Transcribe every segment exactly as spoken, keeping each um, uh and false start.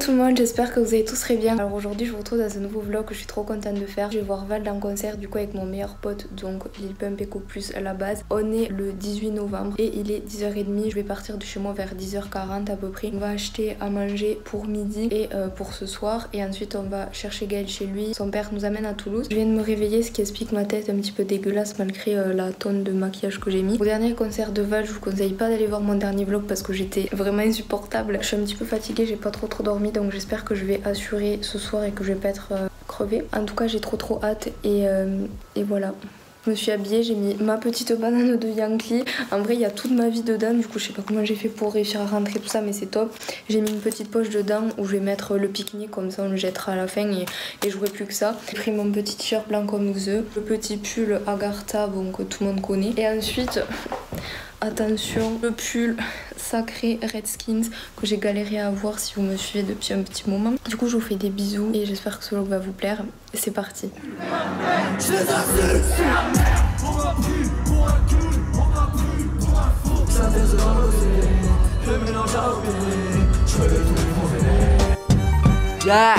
Tout le monde, j'espère que vous allez tous très bien. Alors aujourd'hui je vous retrouve dans un nouveau vlog que je suis trop contente de faire. Je vais voir Vald en concert du coup avec mon meilleur pote, donc Lil Pump Eco Plus à la base. On est le dix-huit novembre et il est dix heures trente. Je vais partir de chez moi vers dix heures quarante à peu près. On va acheter à manger pour midi et euh, pour ce soir, et ensuite on va chercher Gaël chez lui. Son père nous amène à Toulouse. Je viens de me réveiller, ce qui explique ma tête un petit peu dégueulasse malgré euh, la tonne de maquillage que j'ai mis. Au dernier concert de Vald, je vous conseille pas d'aller voir mon dernier vlog parce que j'étais vraiment insupportable. Je suis un petit peu fatiguée, j'ai pas trop trop dormi, donc j'espère que je vais assurer ce soir et que je vais pas être euh, crevée. En tout cas j'ai trop trop hâte et, euh, et voilà. Je me suis habillée, j'ai mis ma petite banane de Yankee. En vrai il y a toute ma vie dedans, du coup je sais pas comment j'ai fait pour réussir à rentrer tout ça, mais c'est top. J'ai mis une petite poche dedans où je vais mettre le pique-nique, comme ça on le jettera à la fin et, et je jouerai plus que ça. J'ai pris mon petit t-shirt blanc comme vous, le petit pull Agartha, bon, que tout le monde connaît. Et ensuite, attention, le pull sacré Redskins que j'ai galéré à avoir si vous me suivez depuis un petit moment. Du coup je vous fais des bisous et j'espère que ce vlog va vous plaire. C'est parti. Yeah.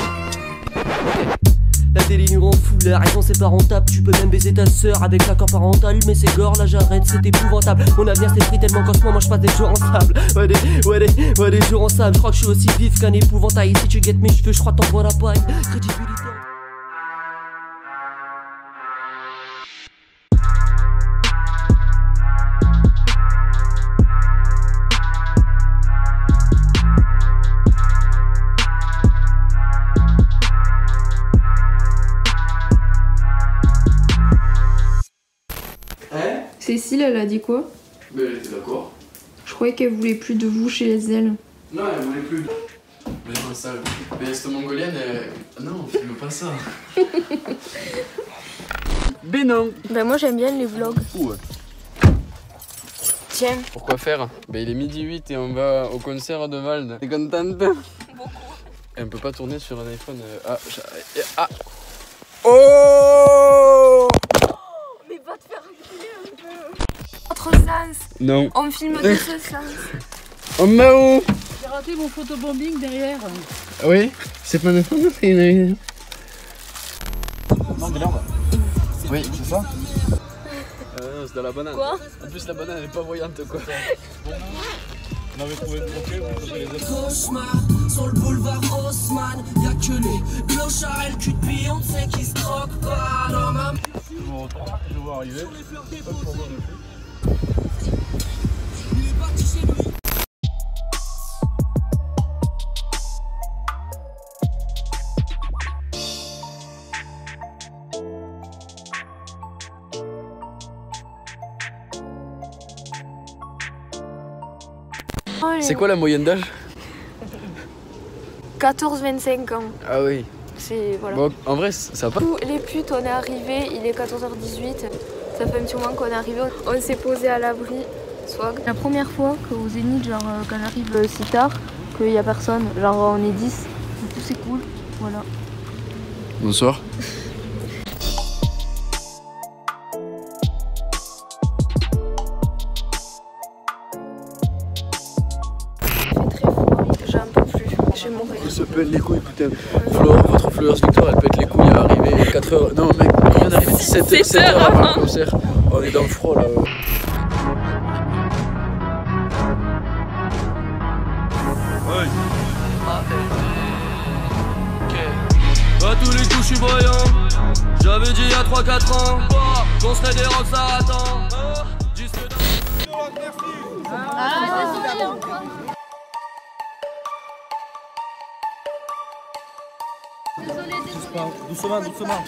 La télé nous rend fou, la raison c'est pas rentable. Tu peux même baiser ta sœur avec l'accord parental, mais c'est gore, là j'arrête, c'est épouvantable. Mon avenir c'est pris tellement qu'en ce moment je passe des jours en sable. Ouais des, ouais des, ouais des jours en sable. Je crois que je suis aussi vif qu'un épouvantail. Si tu guettes mes cheveux, je crois t'envoies la paille. Crédibilité. Cécile, elle a dit quoi? Mais elle était d'accord. Je croyais qu'elle voulait plus de vous chez les ailes. Non, elle voulait plus. Mais non, ça. Mais cette mongolienne, elle... Non, filme pas ça. Ben non. Ben moi j'aime bien les vlogs. Ouais. Tiens. Pourquoi faire? Ben il est midi huit et on va au concert de Vald. T'es contente? Beaucoup. Et on peut pas tourner sur un iPhone. Ah, ah. Oh! Mais va te faire reculer un peu. Autre sens. Non. On filme de ce sens. On m'a où? J'ai raté mon photobombing derrière. Oui, c'est pas notre nom, c'est une... Non, mais là, oui, c'est ça? Euh, non, c'est dans la banane. Quoi? En plus, la banane elle est pas voyante, quoi. On avait trouvé le trophée, on faisait les autres. Cauchemar sur le boulevard Haussmann. Y'a que les clochards et le cul de Beyoncé qui se croquent pas dans ma... Bon, je vois arriver. Hop, pour voir le fait. C'est quoi la moyenne d'âge? quatorze vingt-cinq ans. Ah oui. C'est voilà. Bon, en vrai, ça va pas. Tous les putes, on est arrivé, il est quatorze heures dix-huit. Ça fait un petit moment qu'on est arrivé. On s'est posé à l'abri. Swag. La première fois qu'au Zénith, genre euh, quand on arrive euh, si tard, qu'il y a personne, genre on est dix. Du coup c'est cool. Voilà. Bonsoir. Il se pète les couilles, putain. Flo, votre Fleurs Victor, elle pète les couilles à arriver quatre heures. Non, mec, on vient d'arriver sept heures avant le concert. On est dans le froid là. Ouais. À tous les coups, je suis voyant. J'avais dit il y a trois quatre ans qu'on serait des rocks à attendre. Ah, désolé encore. Désolé, désolé. Doucement, doucement.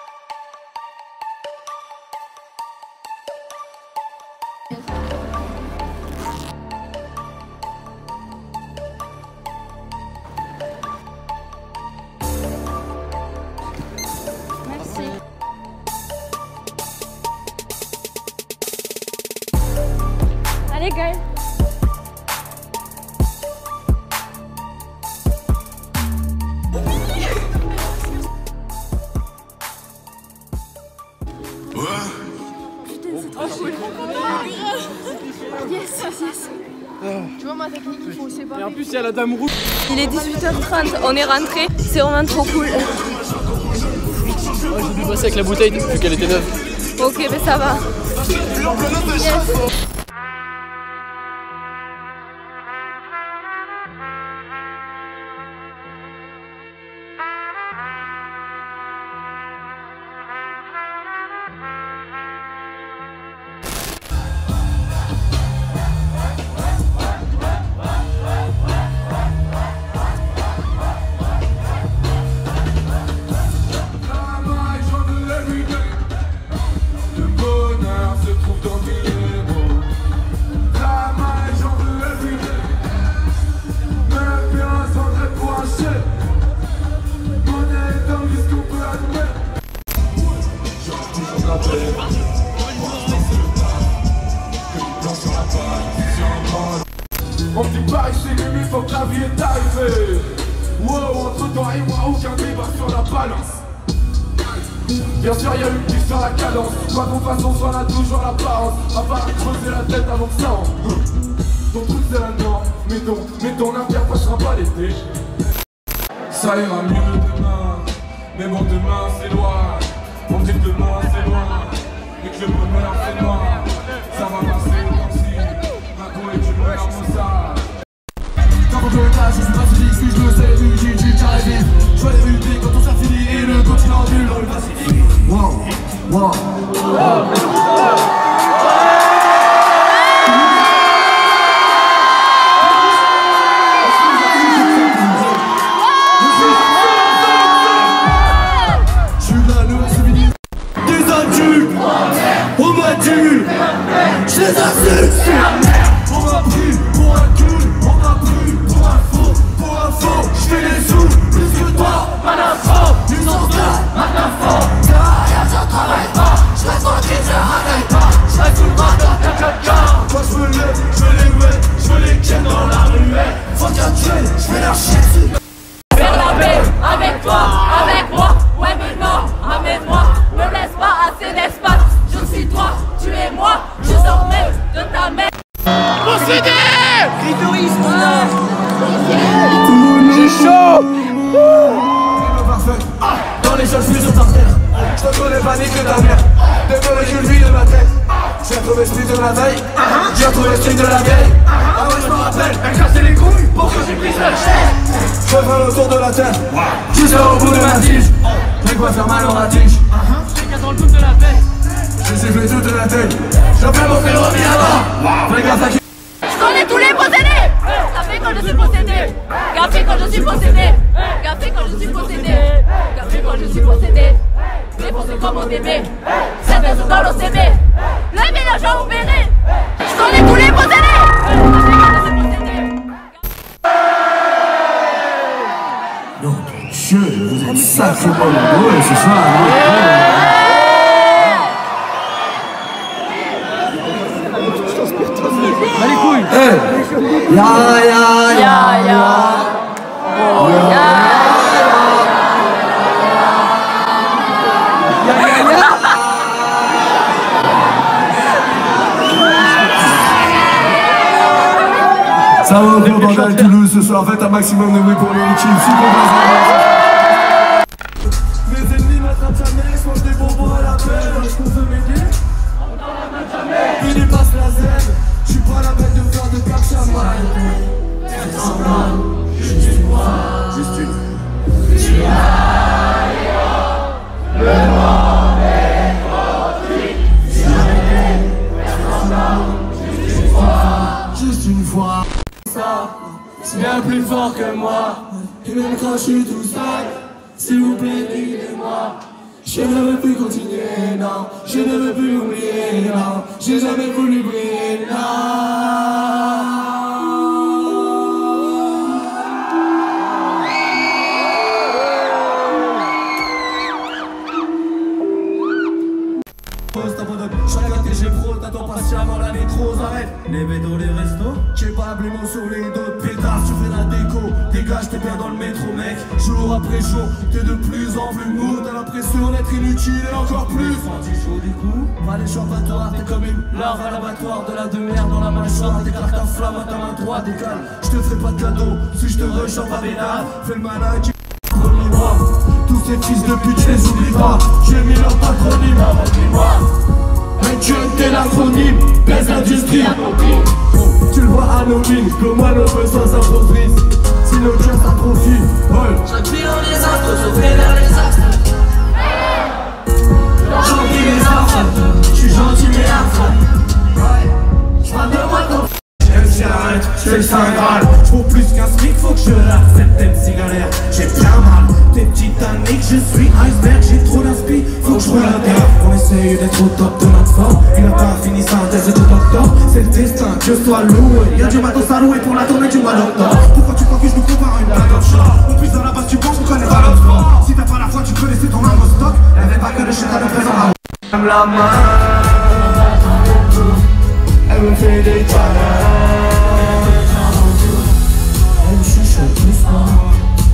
Merci. Allez, Gaël. Et en plus, il y a la dame rouge. Il est dix-huit heures trente, on est rentré, c'est vraiment trop cool. Ouais, j'ai dû passer avec la bouteille vu qu'elle était neuve. Ok, mais ça va. Yes. Mon petit Paris c'est limite, faut que la vie est arrivée. Wow, entre toi et moi, aucun débat sur la balance. Bien sûr, y'a une qui sur la cadence. Quoi qu'on fasse, on s'en a toujours l'apparence. À part creuser la tête avant que ça en... Ton truc c'est la norme, mais ton, mais ton avenir passera pas l'été. Ça ira mieux demain, mais bon demain c'est loin. On dit que demain c'est loin, et que le bonheur c'est noir. Ça va passer comme si un coup et tu me regardes comme ça. Quand on veut là, je suis pas physique, si je le sais, vu j'ai du carré. Je vois les rues quand on s'est fini et le continent nul dans le Pacifique. Wow, wow, wow. Je les insulte. On m'a pris pour un cul, on m'a pris pour un faux, pour un faux. Je fais les sous, plus que toi, pas d'info. Ils ont ça, pas d'info. Derrière je travaille pas, je reste tranquille, je râle pas. Je reste tout le bras dans caca. Moi je veux les, je veux les ouais, je veux les ken dans la ruelle. Faut qu'un tuer, je vais leur chier dessus. Faire la paix avec toi, avec moi. Ouais mais non, amène-moi. Ne laisse pas assez d'espace. Je suis toi, tu es moi. Je dormais de ta mère. Procédé! Clitoris, J'ai chaud! Parfait. Dans les choses, je suis sur ta terre. Je te connais pas ni que ta mère. Des molécules vides de ma tête. J'ai retrouvé l'esprit de la veille. J'ai retrouvé l'esprit de la vieille. Ah ouais, je me rappelle. Elle cassait les couilles pour que j'ai pris cette chaise. Je fais le tour de la terre. Jusqu'au bout de ma tige. J'ai quoi faire mal en la tige. J'ai qu'à dans le couple de la paix. J'ai sifflé toute la tête. Je fais mon vélo là-bas. Fais gaffe à qui. Je connais tous les possédés. Gaffé quand je suis possédé. Gaffé quand je suis possédé. Gaffé quand je suis possédé. Gaffé quand je suis possédé. Défoncé comme au bébé. Certains sont dans l'O C B. Le village a opéré. Je connais tous les possédés. Gaffé quand je suis possédé. Non, Dieu, vous êtes sacrément nombreux ce soir. Hey. Ya ya ya ya. Oh ya ya. Ya ya ya. Ça va au Bandal Toulouse ce soir, faites un maximum de bruit pour l'équipe. Mes ennemis m'attrapent jamais, je mange des bonbons à la pelle. Je peux m'aider. Il dépasse la zen. Je suis pas la bête de faire de cap champagne. C'est semblant, juste une voix. Juste une. Tu as le monde est trop triste. C'est semblant, juste une fois. Juste une fois. Ça, c'est bien plus fort que moi. Et même quand je suis tout seul, s'il vous plaît, aidez-moi. Je ne veux plus continuer, non. Je ne veux plus oublier, non. J'ai jamais voulu briller, non. Chacun tes G pro, t'attends patiemment la nécrose, arrête. Les bédos, les restos. J'ai pas la blémo sur les dos. Pétasse, tu fais la déco. Dégage, t'es bien dans le métro, mec. Jour après jour, t'es de plus en plus mou. T'as l'impression d'être inutile et encore plus. Quand tu joues du coup, pas l'échappatoire. T'es comme une larve à l'abattoir. De la de merde dans la mâchoire. Déclare ta flamme à ta main droite. Décale, je te ferai pas de cadeau si je te rechampe à Bénard. Fais le malin qui moi. Tous ces fils de pute, je les oublie pas. J'ai mis leur patronyme, dis-moi. Un tu t'es l'acronyme, baise l'industrie. Tu le vois anonyme, comme moi le besoin s'improvise. Si le jazz s'atrophie, ouais. J'appuie dans les astres, sauvé vers les astres. J'emplis les affres, j'suis gentil mais affreux. J'parle de moi comme M C arrête, c'est le Saint Graal. J'vaux plus qu'un smic, faut que je l'accepte, M C galère. J'ai bien mal, t'es Titanic, je suis iceberg. J'ai trop d'inspi, faut que je roule à terre. On essaye d'être au top de notre forme. Il a pas fini synthèse de docteur. C'est le destin, que je sois loué. Y'a du matos à louer pour la tournée du mois d'octobre. Pourquoi tu crois que je nous compare à une balle d'offshore? On puisse dans la base, tu penses qu'on connaît pas l'autre sport. Si t'as pas la foi, tu connaissais ton arme au stock. Y'avait pas que le shit à le présent à J'aime la main. Elle me fait des câlins. Elle me chuchote doucement.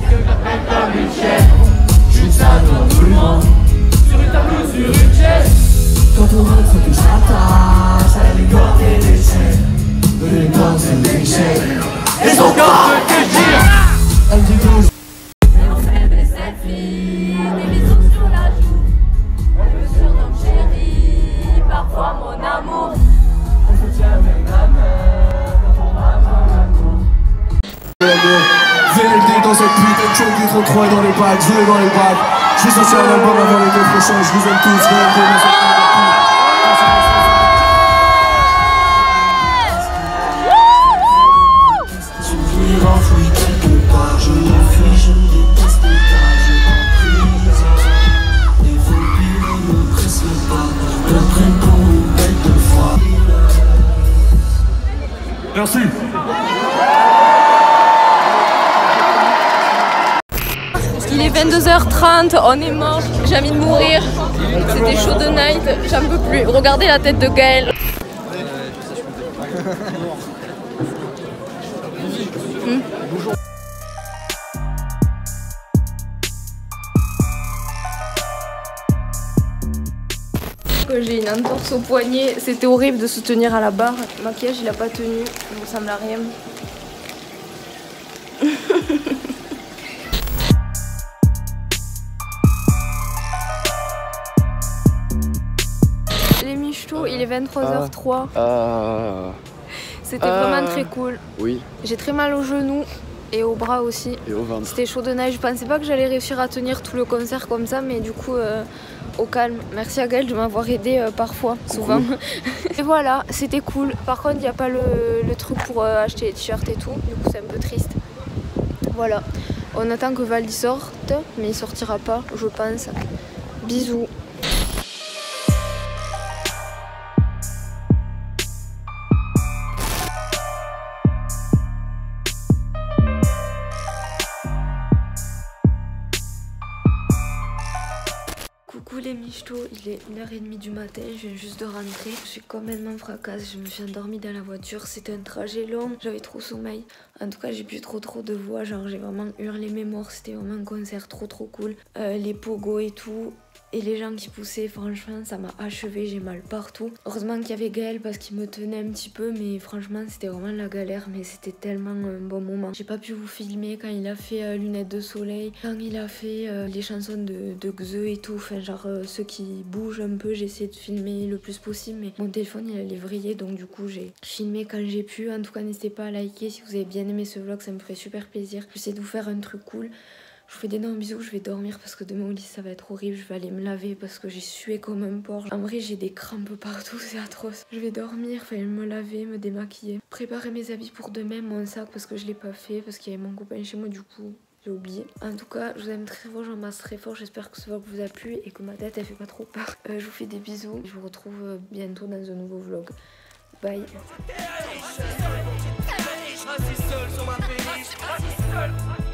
Juste à tout le monde. Sur une table ou sur une chaise. Quand on rentre, faut que je m'attache. À les cordes et les chaînes. Les cordes et les chaînes. Et son corps, que je dire. Elle dit que Et on fait des selfies, des bisous sur la joue. Elle me surnomme chérie, parfois mon amour. on se tient même la main quand on va dans la cour. V L D dans cette putain de show du trente-trois et dans les bacs, jouer dans les bacs. Je vais sortir un album avant l'été prochain, je vous aime tous, V L D dans cette putain de enfoui quelque part, je me fuis, je me déteste car je m'emprise. Les vampires ne me pressent pas, me prennent pour une bête de foie. Merci. Il est vingt-deux heures trente, on est mort, j'ai envie de mourir. C'était chaud de night, j'en peux plus. Regardez la tête de Gaël. Hmm. J'ai une entorse au poignet, c'était horrible de se tenir à la barre. Le maquillage il a pas tenu, il ressemble à rien. Les michetots, il est vingt-trois heures trois. Ah. C'était Ah. vraiment très cool. Oui. J'ai très mal aux genoux et aux bras aussi. Et au ventre. C'était chaud de neige. Je pensais pas que j'allais réussir à tenir tout le concert comme ça, mais du coup, euh, au calme. Merci à Gaël de m'avoir aidé euh, parfois, souvent. Et voilà, c'était cool. Par contre, il n'y a pas le, le truc pour euh, acheter les t-shirts et tout. Du coup, c'est un peu triste. Voilà. On attend que Valdi sorte, mais il sortira pas, je pense. Bisous. Coucou les michetots, il est une heure trente du matin, je viens juste de rentrer. Je suis complètement fracasse, je me suis endormie dans la voiture, c'était un trajet long, j'avais trop sommeil. En tout cas j'ai plus trop trop de voix, genre j'ai vraiment hurlé mes morts, c'était vraiment un concert trop trop cool. Euh, les pogos et tout, et les gens qui poussaient, franchement ça m'a achevé, j'ai mal partout. Heureusement qu'il y avait Gaël parce qu'il me tenait un petit peu, mais franchement c'était vraiment la galère, mais c'était tellement un bon moment. J'ai pas pu vous filmer quand il a fait euh, Lunettes de soleil, quand il a fait euh, les chansons de, de Xe et tout, enfin genre euh, ceux qui bougent un peu, j'ai essayé de filmer le plus possible, mais mon téléphone il allait vriller, donc du coup j'ai filmé quand j'ai pu. En tout cas n'hésitez pas à liker si vous avez bien aimé ce vlog, ça me ferait super plaisir. J'essaie de vous faire un truc cool. Je vous fais d'énormes bisous, je vais dormir parce que demain au lit ça va être horrible. Je vais aller me laver parce que j'ai sué comme un porc. En vrai j'ai des crampes partout, c'est atroce. Je vais dormir, enfin me laver, me démaquiller. Préparer mes habits pour demain, mon sac parce que je l'ai pas fait, parce qu'il y avait mon copain chez moi du coup. J'ai oublié. En tout cas, je vous aime très fort, j'embrasse très fort. J'espère que ce vlog vous a plu et que ma tête elle fait pas trop peur. Euh, je vous fais des bisous. Je vous retrouve bientôt dans un nouveau vlog. Bye. Assis seul sur ma péniche, assis seul.